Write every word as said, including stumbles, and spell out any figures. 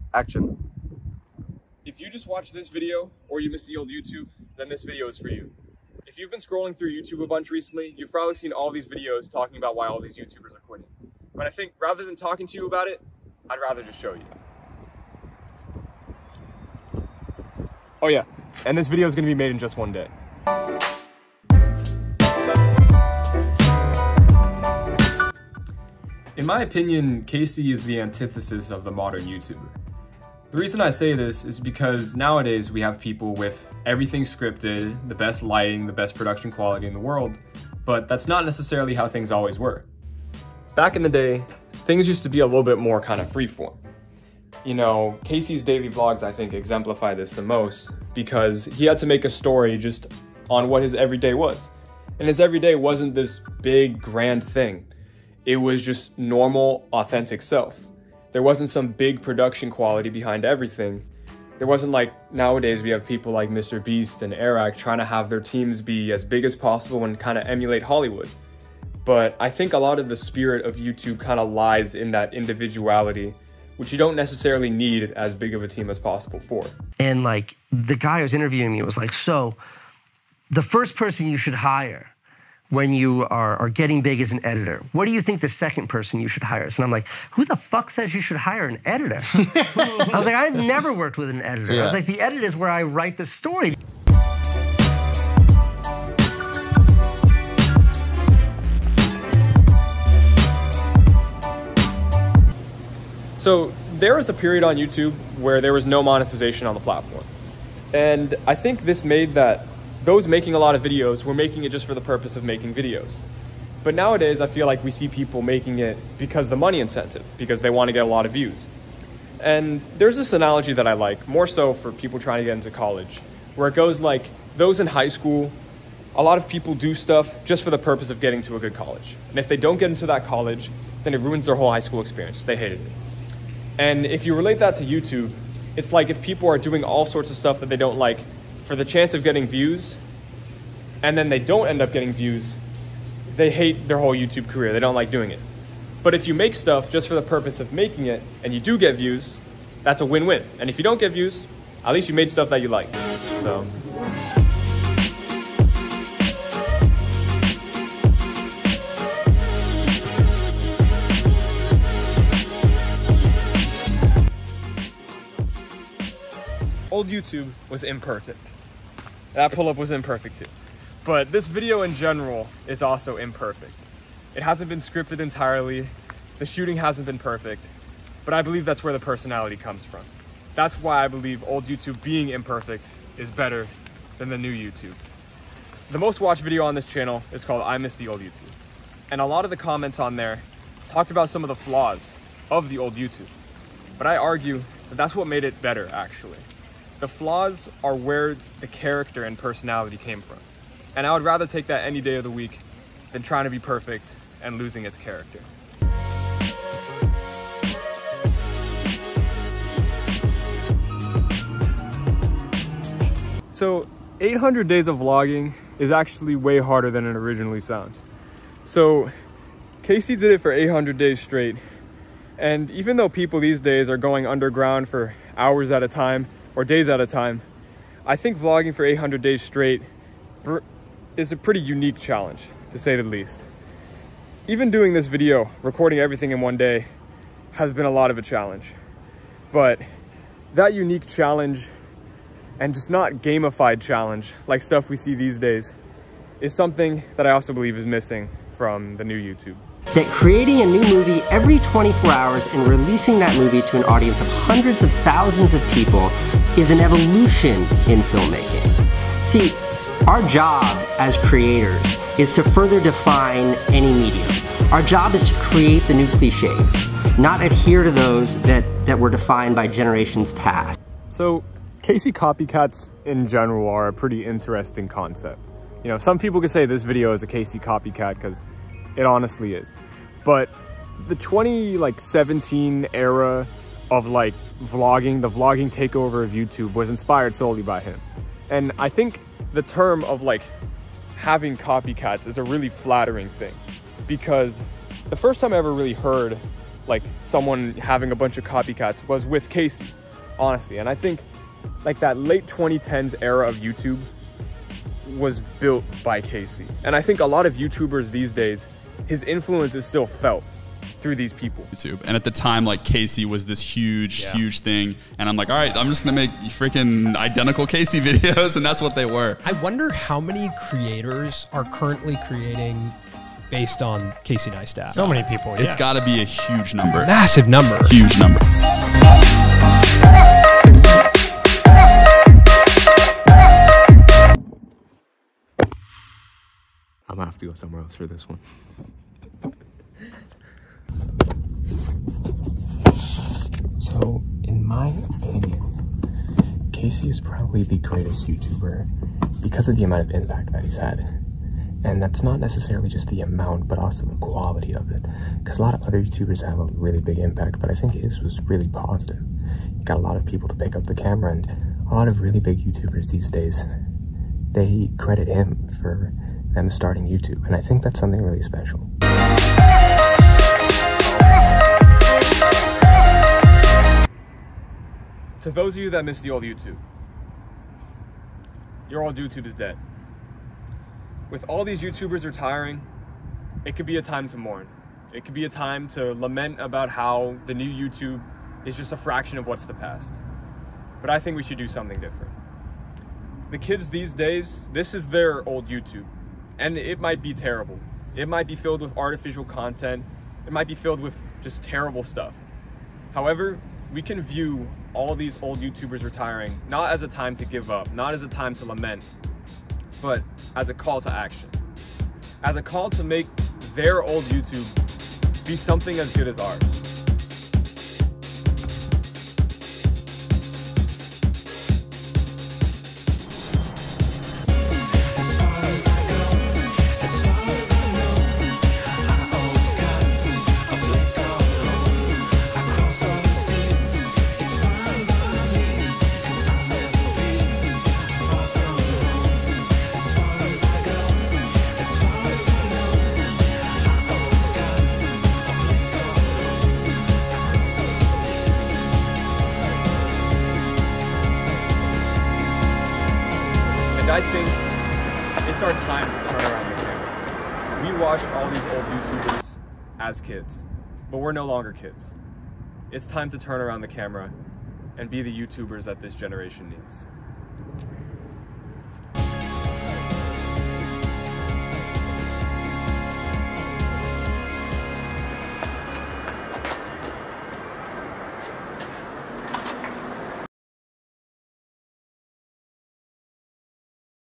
Action. If you just watched this video or you missed the old YouTube, then this video is for you. If you've been scrolling through YouTube a bunch recently, you've probably seen all these videos talking about why all these YouTubers are quitting. But I think rather than talking to you about it, I'd rather just show you. Oh yeah, and this video is going to be made in just one day. In my opinion, Casey is the antithesis of the modern YouTuber. The reason I say this is because nowadays we have people with everything scripted, the best lighting, the best production quality in the world, but that's not necessarily how things always were. Back in the day, things used to be a little bit more kind of freeform. You know, Casey's daily vlogs, I think, exemplify this the most because he had to make a story just on what his everyday was. And his everyday wasn't this big, grand thing. It was just normal, authentic self. There wasn't some big production quality behind everything. There wasn't like nowadays we have people like Mister Beast and Airrack trying to have their teams be as big as possible and kind of emulate Hollywood. But I think a lot of the spirit of YouTube kind of lies in that individuality, which you don't necessarily need as big of a team as possible for. And like the guy who was interviewing me was like, so the first person you should hire when you are, are getting big as an editor, what do you think the second person you should hire is? And I'm like, who the fuck says you should hire an editor? I was like, I've never worked with an editor. Yeah. I was like, the edit is where I write the story. So there was a period on YouTube where there was no monetization on the platform. And I think this made that those making a lot of videos were making it just for the purpose of making videos. But nowadays, I feel like we see people making it because the money incentive, because they want to get a lot of views. And there's this analogy that I like, more so for people trying to get into college, where it goes like, those in high school, a lot of people do stuff just for the purpose of getting to a good college. And if they don't get into that college, then it ruins their whole high school experience. They hated it. And if you relate that to YouTube, it's like if people are doing all sorts of stuff that they don't like for the chance of getting views, and then they don't end up getting views, they hate their whole YouTube career. They don't like doing it. But if you make stuff just for the purpose of making it, and you do get views, that's a win-win. And if you don't get views, at least you made stuff that you like. So. Old YouTube was imperfect. That pull-up was imperfect too. But this video in general is also imperfect. It hasn't been scripted entirely. The shooting hasn't been perfect. But I believe that's where the personality comes from. That's why I believe old YouTube being imperfect is better than the new YouTube. The most watched video on this channel is called I Miss the Old YouTube. And a lot of the comments on there talked about some of the flaws of the old YouTube. But I argue that that's what made it better, actually. The flaws are where the character and personality came from. And I would rather take that any day of the week than trying to be perfect and losing its character. So eight hundred days of vlogging is actually way harder than it originally sounds. So Casey did it for eight hundred days straight. And even though people these days are going underground for hours at a time, or days at a time, I think vlogging for eight hundred days straight is a pretty unique challenge, to say the least. Even doing this video, recording everything in one day, has been a lot of a challenge. But that unique challenge, and just not gamified challenge, like stuff we see these days, is something that I also believe is missing from the new YouTube. That creating a new movie every twenty-four hours and releasing that movie to an audience of hundreds of thousands of people is an evolution in filmmaking. See, our job as creators is to further define any medium. Our job is to create the new cliches, not adhere to those that, that were defined by generations past. So, Casey copycats in general are a pretty interesting concept. You know, some people could say this video is a Casey copycat because it honestly is. But the twenty seventeen era of like vlogging, the vlogging takeover of YouTube was inspired solely by him. And I think the term of like having copycats is a really flattering thing, because the first time I ever really heard like someone having a bunch of copycats was with Casey, honestly. And I think like that late twenty tens era of YouTube was built by Casey. And I think a lot of YouTubers these days, his influence is still felt through these people. YouTube. And at the time, like, Casey was this huge, yeah. huge thing. And I'm like, all right, I'm just gonna make freaking identical Casey videos, and that's what they were. I wonder how many creators are currently creating based on Casey Neistat. So many people, yeah. It's gotta be a huge number. Massive number. Huge number. I'm gonna have to go somewhere else for this one. So, in my opinion, Casey is probably the greatest YouTuber because of the amount of impact that he's had. And that's not necessarily just the amount, but also the quality of it. Because a lot of other YouTubers have a really big impact, but I think his was really positive. He got a lot of people to pick up the camera, and a lot of really big YouTubers these days, they credit him for them starting YouTube. And I think that's something really special. To those of you that miss the old YouTube, your old YouTube is dead. With all these YouTubers retiring, it could be a time to mourn. It could be a time to lament about how the new YouTube is just a fraction of what's the past. But I think we should do something different. The kids these days, this is their old YouTube. And it might be terrible. It might be filled with artificial content. It might be filled with just terrible stuff. However, we can view all these old YouTubers retiring not as a time to give up, not as a time to lament, but as a call to action. As a call to make their old YouTube be something as good as ours. I think it's our time to turn around the camera. We watched all these old YouTubers as kids, but we're no longer kids. It's time to turn around the camera and be the YouTubers that this generation needs.